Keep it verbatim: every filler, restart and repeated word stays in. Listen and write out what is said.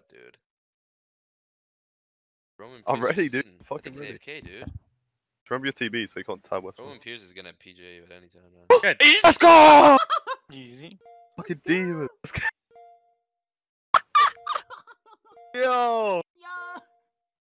dude. Roman I'm ready, Pierce dude. in- I'm fucking I think ready. he's A F K, dude. Remember your T B so you can't tab with Roman me. Pierce is gonna P J you at any time now. Good. Let's go! Easy. Fucking demon. Let's go. Yo!